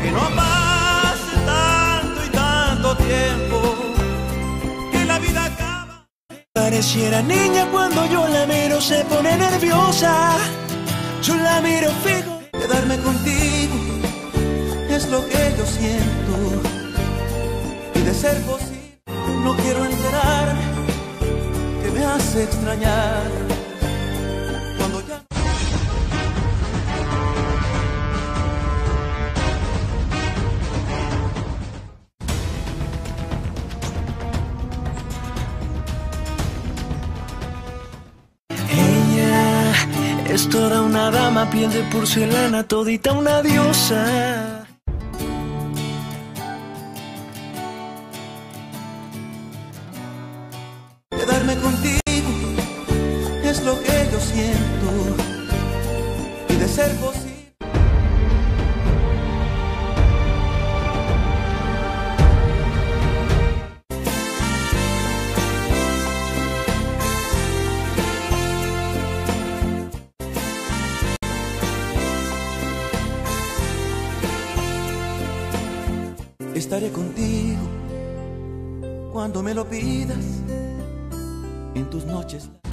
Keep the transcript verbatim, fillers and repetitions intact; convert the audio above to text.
que no pase tanto y tanto tiempo, que la vida acaba. Pareciera niña cuando yo la miro se pone nerviosa. Yo la miro fijo. Quedarme contigo es lo que yo siento, y de ser posible no quiero enterarme que me hace extrañar cuando ya. Es toda una dama, piel de porcelana, todita una diosa. Quedarme contigo es lo que yo siento, y de ser posible. Estaré contigo cuando me lo pidas en tus noches.